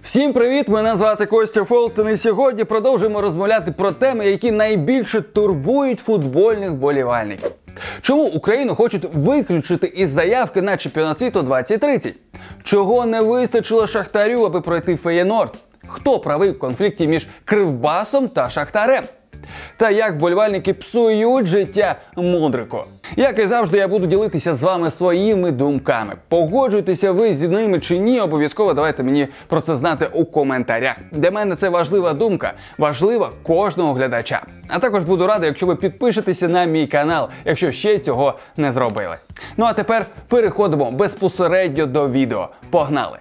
Всім привіт! Мене звати Костя Фолстен, і сьогодні продовжуємо розмовляти про теми, які найбільше турбують футбольних вболівальників. Чому Україну хочуть виключити із заявки на чемпіонат світу 2030? Чого не вистачило Шахтарю, аби пройти Феєнорд? Хто правий в конфлікті між Кривбасом та Шахтарем? Та як вболівальники псують життя Мудрику. Як і завжди, я буду ділитися з вами своїми думками. Погоджуєтеся ви з ними чи ні, обов'язково давайте мені про це знати у коментарях. Для мене це важлива думка, важлива кожного глядача. А також буду радий, якщо ви підпишетеся на мій канал, якщо ще цього не зробили. Ну а тепер переходимо безпосередньо до відео. Погнали!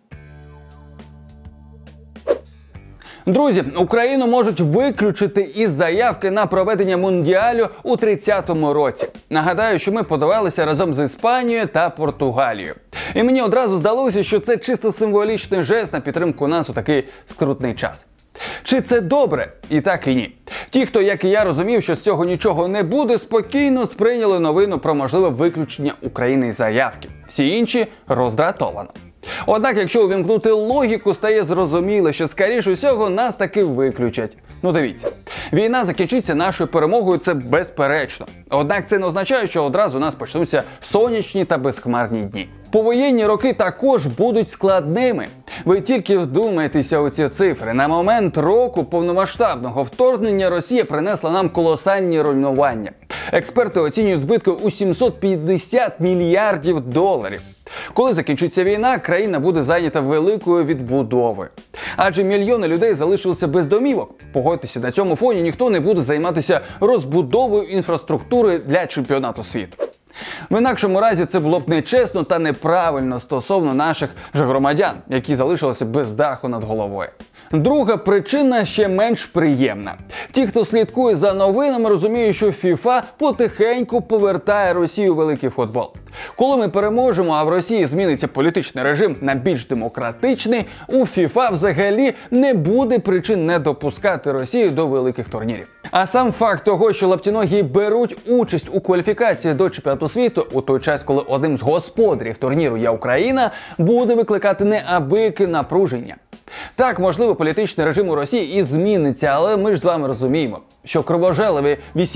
Друзі, Україну можуть виключити із заявки на проведення Мундіалю у 30-му році. Нагадаю, що ми подавалися разом з Іспанією та Португалією. І мені одразу здалося, що це чисто символічний жест на підтримку нас у такий скрутний час. Чи це добре? І так, і ні. Ті, хто, як і я, розумів, що з цього нічого не буде, спокійно сприйняли новину про можливе виключення України із заявки. Всі інші – роздратовано. Однак, якщо увімкнути логіку, стає зрозуміло, що, скоріше всього, нас таки виключать. Ну дивіться, війна закінчиться нашою перемогою, це безперечно. Однак це не означає, що одразу у нас почнуться сонячні та безхмарні дні. Повоєнні роки також будуть складними. Ви тільки вдумайтеся у ці цифри. На момент року повномасштабного вторгнення Росія принесла нам колосальні руйнування. Експерти оцінюють збитки у 750 мільярдів доларів. Коли закінчиться війна, країна буде зайнята великою відбудовою. Адже мільйони людей залишилися без домівок. Погодьтеся, на цьому фоні ніхто не буде займатися розбудовою інфраструктури для чемпіонату світу. В інакшому разі це було б нечесно та неправильно стосовно наших же громадян, які залишилися без даху над головою. Друга причина ще менш приємна. Ті, хто слідкує за новинами, розуміють, що FIFA потихеньку повертає Росію у великий футбол. Коли ми переможемо, а в Росії зміниться політичний режим на більш демократичний, у FIFA взагалі не буде причин не допускати Росію до великих турнірів. А сам факт того, що лаптіногі беруть участь у кваліфікації до чемпіонату світу у той час, коли одним з господарів турніру є Україна, буде викликати неабияке напруження. Так, можливо, політичний режим у Росії і зміниться, але ми ж з вами розуміємо, що кровожерливі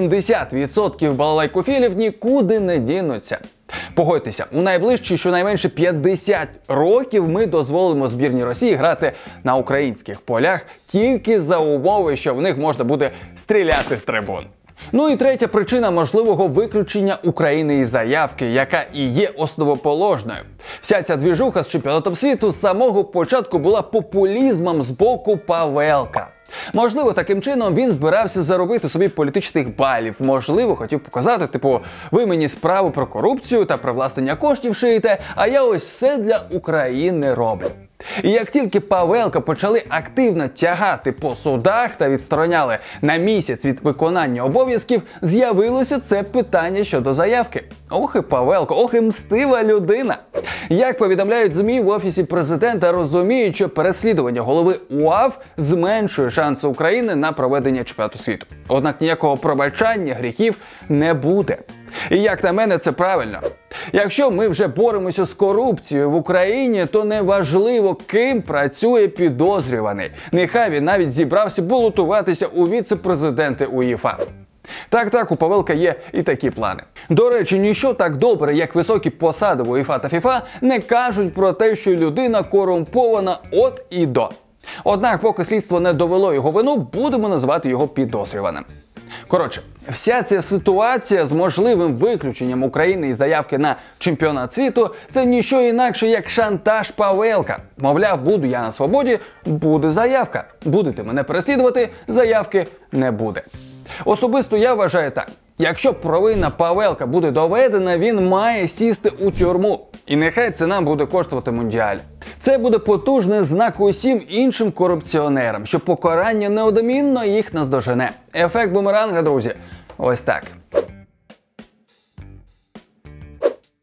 80% балалайкофілів нікуди не дінуться. Погодьтеся, у найближчі щонайменше 50 років ми дозволимо збірній Росії грати на українських полях тільки за умови, що в них можна буде стріляти з трибун. Ну і третя причина можливого виключення України із заявки, яка і є основоположною. Вся ця двіжуха з чемпіонатом світу з самого початку була популізмом з боку Павелка. Можливо, таким чином він збирався заробити собі політичних балів. Можливо, хотів показати, типу, ви мені справу про корупцію та привласнення коштів шиєте, а я ось все для України роблю. І як тільки Павелка почали активно тягати по судах та відстороняли на місяць від виконання обов'язків, з'явилося це питання щодо заявки. Ох і Павелко, ох і мстива людина. Як повідомляють ЗМІ, в Офісі Президента розуміють, що переслідування голови УАВ зменшує шанси України на проведення чемпіонату світу. Однак ніякого пробачання гріхів не буде. І як на мене, це правильно. Якщо ми вже боремося з корупцією в Україні, то не важливо, ким працює підозрюваний. Нехай він навіть зібрався балотуватися у віце-президенти УЄФА. Так, у Павелка є і такі плани. До речі, ніщо так добре, як високі посади в УЄФА та ФІФА, не кажуть про те, що людина корумпована от і до. Однак, поки слідство не довело його вину, будемо називати його підозрюваним. Коротше, вся ця ситуація з можливим виключенням України із заявки на чемпіонат світу – це ніщо інакше, як шантаж Павелка. Мовляв, буду я на свободі, буде заявка. Будете мене переслідувати, заявки не буде. Особисто я вважаю так. Якщо провина Павелка буде доведена, він має сісти у тюрму. І нехай це нам буде коштувати Мундіаль. Це буде потужний знак усім іншим корупціонерам, що покарання неодмінно їх наздожене. Ефект бумеранга, друзі. Ось так.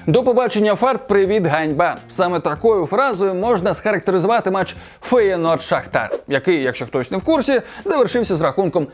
До побачення, фарт, привіт, ганьба. Саме такою фразою можна схарактеризувати матч Феєнорд-Шахтар, який, якщо хтось не в курсі, завершився з рахунком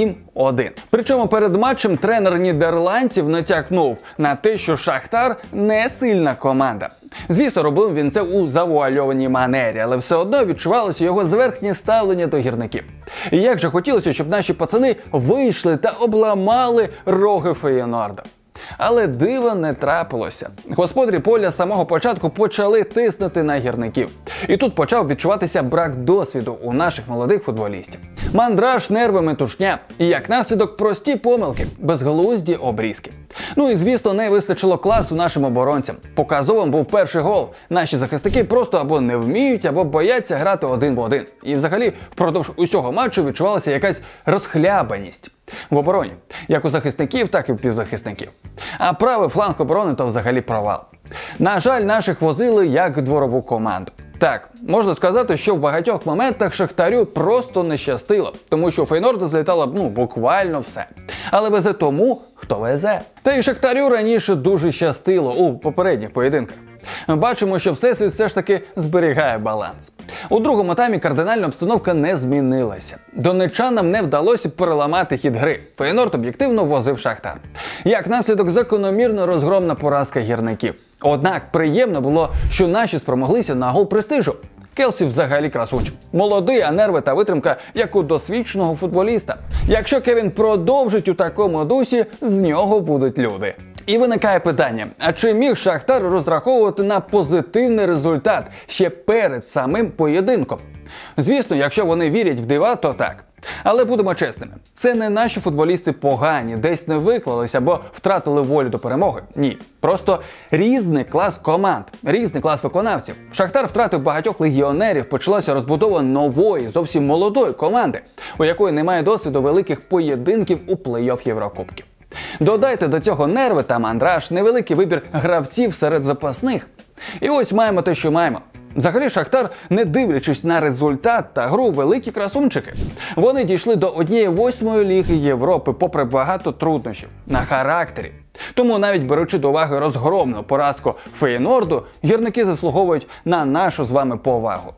7-1. Причому перед матчем тренер нідерландців натякнув на те, що Шахтар не сильна команда. Звісно, робив він це у завуальованій манері, але все одно відчувалося його зверхнє ставлення до гірників. І як же хотілося, щоб наші пацани вийшли та обламали роги Феєнорда. Але дива не трапилося. Господарі поля з самого початку почали тиснути на гірників. І тут почав відчуватися брак досвіду у наших молодих футболістів. Мандраж, нерви, метушня. І як наслідок прості помилки, безглузді обрізки. Ну і звісно, не вистачило класу нашим оборонцям. Показовим був перший гол. Наші захисники просто або не вміють, або бояться грати один в один. І взагалі впродовж усього матчу відчувалася якась розхлябаність в обороні. Як у захисників, так і у півзахисників. А правий фланг оборони то взагалі провал. На жаль, наших возили як дворову команду. Так, можна сказати, що в багатьох моментах Шахтарю просто не щастило, тому що у Фейнорда злітало буквально все. Але везе тому, хто везе. Та й Шахтарю раніше дуже щастило у попередніх поєдинках. Бачимо, що Всесвіт все ж таки зберігає баланс. У другому таймі кардинальна обстановка не змінилася. Донеччанам не вдалося переламати хід гри. Фейнорд об'єктивно возив Шахтар. Як наслідок, закономірно розгромна поразка гірників. Однак приємно було, що наші спромоглися на гол престижу. Келсі взагалі красунчик. Молодий, а нерви та витримка, як у досвідченого футболіста. Якщо Кевін продовжить у такому дусі, з нього будуть люди. І виникає питання, а чи міг Шахтар розраховувати на позитивний результат ще перед самим поєдинком? Звісно, якщо вони вірять в дива, то так. Але будемо чесними, це не наші футболісти погані, десь не виклалися або втратили волю до перемоги. Ні. Просто різний клас команд, різний клас виконавців. Шахтар втратив багатьох легіонерів, почалася розбудова нової, зовсім молодої команди, у якої немає досвіду великих поєдинків у плей-офф Єврокубків. Додайте до цього нерви та мандраж, невеликий вибір гравців серед запасних. І ось маємо те, що маємо. Взагалі Шахтар, не дивлячись на результат та гру, великі красунчики. Вони дійшли до 1/8 Ліги Європи попри багато труднощів на характері. Тому навіть беручи до уваги розгромну поразку Фейнорду, гірники заслуговують на нашу з вами повагу.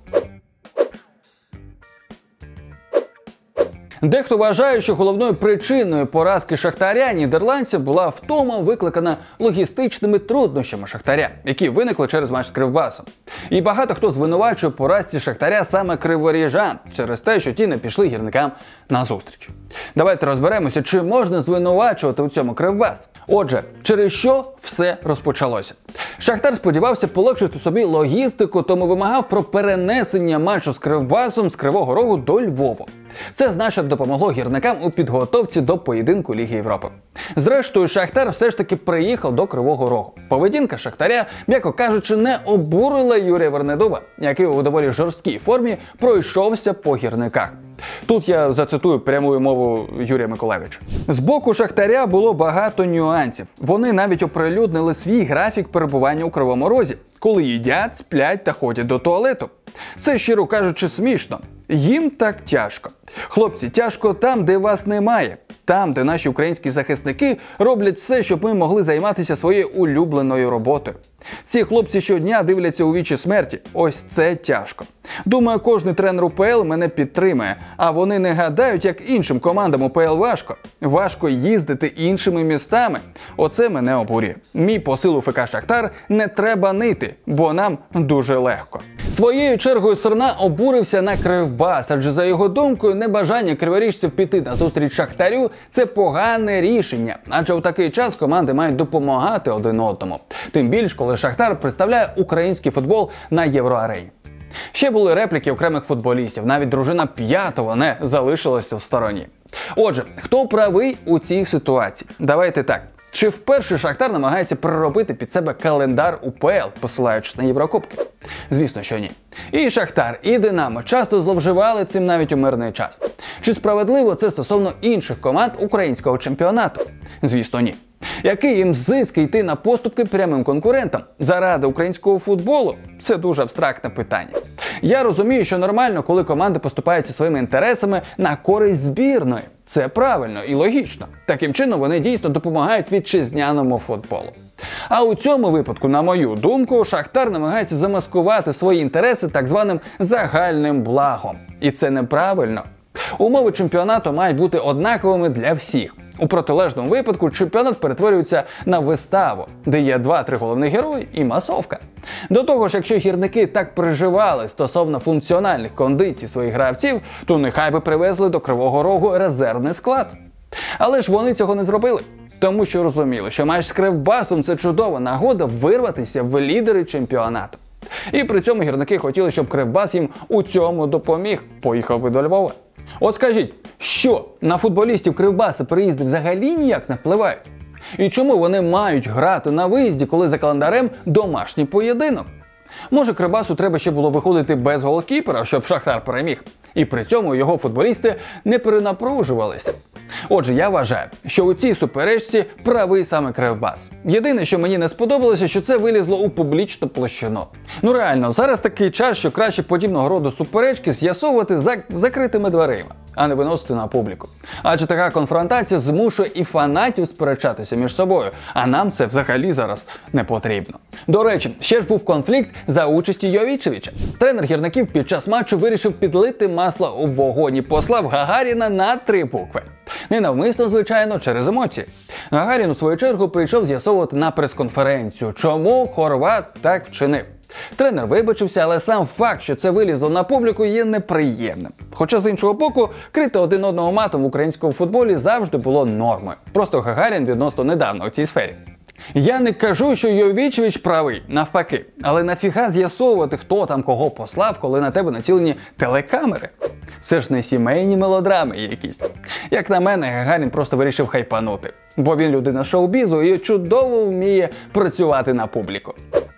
Дехто вважає, що головною причиною поразки Шахтаря нідерландців була втома, викликана логістичними труднощами Шахтаря, які виникли через матч з Кривбасом. І багато хто звинувачує поразці Шахтаря саме криворіжан через те, що ті не пішли гірникам назустріч. Давайте розберемося, чи можна звинувачувати у цьому Кривбас. Отже, через що все розпочалося? Шахтар сподівався полегшити собі логістику, тому вимагав про перенесення матчу з Кривбасом з Кривого Рогу до Львова. Це значно допомогло гірникам у підготовці до поєдинку Ліги Європи. Зрештою, Шахтар все ж таки приїхав до Кривого Рогу. Поведінка Шахтаря, м'яко кажучи, не обурила Юрія Вернедуба, який у доволі жорсткій формі пройшовся по гірниках. Тут я зацитую пряму мову Юрія Миколайовича. З боку Шахтаря було багато нюансів. Вони навіть оприлюднили свій графік перебування у Кривому Розі, коли їдять, сплять та ходять до туалету. Це, щиро кажучи, смішно. Їм так тяжко. Хлопці, тяжко там, де вас немає. Там, де наші українські захисники роблять все, щоб ми могли займатися своєю улюбленою роботою. Ці хлопці щодня дивляться у вічі смерті. Ось це тяжко. Думаю, кожний тренер УПЛ мене підтримає. А вони не гадають, як іншим командам УПЛ важко. Важко їздити іншими містами. Оце мене обурює. Мій посил у ФК Шахтар: не треба нити, бо нам дуже легко. Своєю чергою Серна обурився на Кривбас, адже за його думкою небажання криворіжців піти на зустріч Шахтарю – це погане рішення, адже у такий час команди мають допомагати один одному. Тим більш, коли Шахтар представляє український футбол на Євроарені. Ще були репліки окремих футболістів, навіть дружина П'ятого не залишилася в стороні. Отже, хто правий у цій ситуації? Давайте так. Чи вперше Шахтар намагається переробити під себе календар УПЛ, посилаючись на Єврокубки? Звісно, що ні. І Шахтар, і Динамо часто зловживали цим навіть у мирний час. Чи справедливо це стосовно інших команд українського чемпіонату? Звісно, ні. Який їм зиск йти на поступки прямим конкурентам? Заради українського футболу? Це дуже абстрактне питання. Я розумію, що нормально, коли команди поступаються своїми інтересами на користь збірної. Це правильно і логічно. Таким чином вони дійсно допомагають вітчизняному футболу. А у цьому випадку, на мою думку, Шахтар намагається замаскувати свої інтереси так званим загальним благом. І це неправильно. Умови чемпіонату мають бути однаковими для всіх. У протилежному випадку чемпіонат перетворюється на виставу, де є 2-3 головних герої і масовка. До того ж, якщо гірники так переживали стосовно функціональних кондицій своїх гравців, то нехай би привезли до Кривого Рогу резервний склад. Але ж вони цього не зробили. Тому що розуміли, що матч з Кривбасом – це чудова нагода вирватися в лідери чемпіонату. І при цьому гірники хотіли, щоб Кривбас їм у цьому допоміг, поїхав би до Львова. От скажіть, що на футболістів Кривбаса приїзди взагалі ніяк не впливають? І чому вони мають грати на виїзді, коли за календарем домашній поєдинок? Може, Кривбасу треба ще було виходити без голкіпера, щоб Шахтар переміг? І при цьому його футболісти не перенапружувалися. Отже, я вважаю, що у цій суперечці правий саме Кривбас. Єдине, що мені не сподобалося, що це вилізло у публічну площину. Ну реально, зараз такий час, що краще подібного роду суперечки з'ясовувати за закритими дверима, а не виносити на публіку. Адже така конфронтація змушує і фанатів сперечатися між собою, а нам це взагалі зараз не потрібно. До речі, ще ж був конфлікт за участі Йовічевича. Тренер гірників під час матчу вирішив підлити масла у вогонь і послав Гагаріна на 3 букви. Ненавмисно, звичайно, через емоції. Гагарін, у свою чергу, прийшов з'ясовувати на прес-конференцію, чому хорват так вчинив. Тренер вибачився, але сам факт, що це вилізло на публіку, є неприємним. Хоча, з іншого боку, крити один одного матом в українському футболі завжди було нормою. Просто Гагарін відносно недавно у цій сфері. Я не кажу, що Йовічевич правий, навпаки. Але нафіга з'ясовувати, хто там кого послав, коли на тебе націлені телекамери? Це ж не сімейні мелодрами якісь. Як на мене, Гагарін просто вирішив хайпанути. Бо він людина шоу-бізу і чудово вміє працювати на публіку.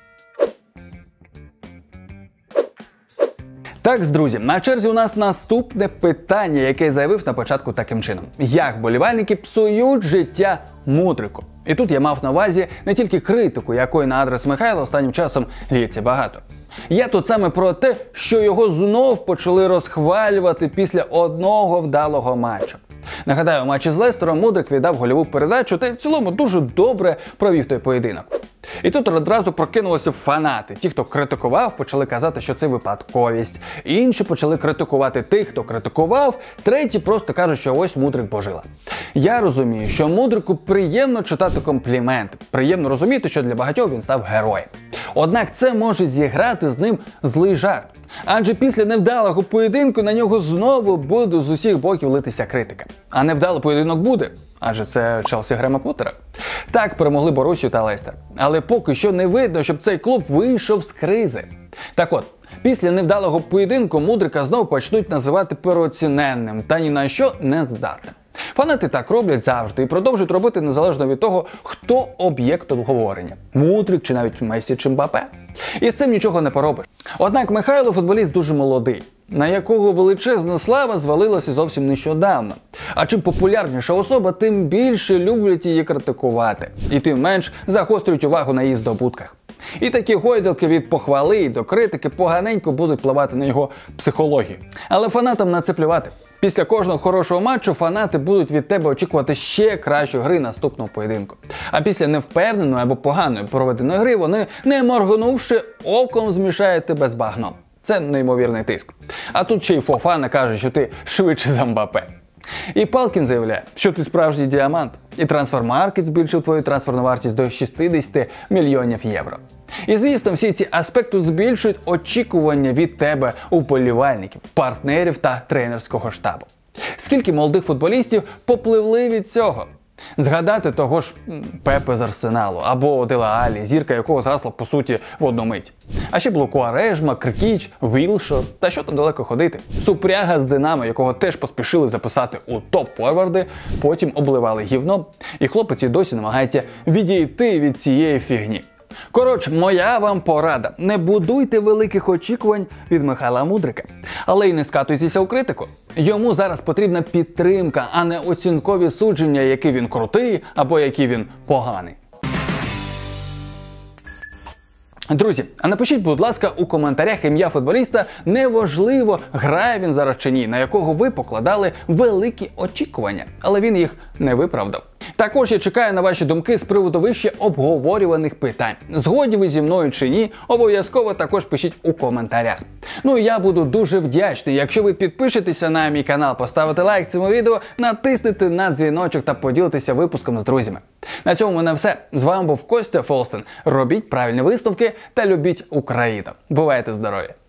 Так, друзі, на черзі у нас наступне питання, яке я заявив на початку таким чином. Як болівальники псують життя Мудрику? І тут я мав на увазі не тільки критику, якої на адрес Михайла останнім часом лється багато. Я тут саме про те, що його знов почали розхвалювати після одного вдалого матчу. Нагадаю, у матчі з Лестером Мудрик віддав гольову передачу та в цілому дуже добре провів той поєдинок. І тут одразу прокинулися фанати. Ті, хто критикував, почали казати, що це випадковість. Інші почали критикувати тих, хто критикував. Треті просто кажуть, що ось Мудрик божила. Я розумію, що Мудрику приємно читати компліменти. Приємно розуміти, що для багатьох він став героєм. Однак це може зіграти з ним злий жарт. Адже після невдалого поєдинку на нього знову буде з усіх боків литися критика. А невдалий поєдинок буде, адже це Челсі Грема Поттера. Так перемогли Борусію та Лестер. Але поки що не видно, щоб цей клуб вийшов з кризи. Так от, після невдалого поєдинку Мудрика знову почнуть називати переоціненним та ні на що не здатним. Фанати так роблять завжди і продовжують робити незалежно від того, хто об'єкт обговорення – Мудрик чи навіть Месі чи Мбаппе. І з цим нічого не поробиш. Однак Михайло футболіст дуже молодий, на якого величезна слава звалилася зовсім нещодавно. А чим популярніша особа, тим більше люблять її критикувати. І тим менш загострюють увагу на її здобутках. І такі гойдалки від похвали і до критики поганенько будуть впливати на його психологію. Але фанатам на це плювати. Після кожного хорошого матчу фанати будуть від тебе очікувати ще кращої гри наступного поєдинку. А після невпевненої або поганої проведеної гри вони, не моргнувши, оком змішають тебе з багном. Це неймовірний тиск. А тут ще й Фофана каже, що ти швидше за Мбаппе. І Палкін заявляє, що ти справжній діамант. І Трансфермаркет збільшив твою трансферну вартість до 60 мільйонів євро. І звісно, всі ці аспекти збільшують очікування від тебе вболівальників, партнерів та тренерського штабу. Скільки молодих футболістів попливли від цього? Згадати того ж Пепе з Арсеналу, або Деле Аллі, зірка якого зросла по суті в одну мить. А ще було Куарежма, Кркіч, Вілшо, та що там далеко ходити. Супряга з Динамо, якого теж поспішили записати у топ-форварди, потім обливали гівном, і хлопець і досі намагається відійти від цієї фігні. Коротше, моя вам порада. Не будуйте великих очікувань від Михайла Мудрика. Але й не скатуйтеся у критику. Йому зараз потрібна підтримка, а не оцінкові судження, який він крутий або який він поганий. Друзі, а напишіть, будь ласка, у коментарях ім'я футболіста, неважливо, грає він зараз чи ні, на якого ви покладали великі очікування, але він їх не виправдав. Також я чекаю на ваші думки з приводу вище обговорюваних питань. Згодні ви зі мною чи ні, обов'язково також пишіть у коментарях. Ну і я буду дуже вдячний, якщо ви підпишетеся на мій канал, поставите лайк цьому відео, натиснете на дзвіночок та поділитеся випуском з друзями. На цьому в мене все. З вами був Костя Фолстен. Робіть правильні висновки та любіть Україну. Бувайте здорові!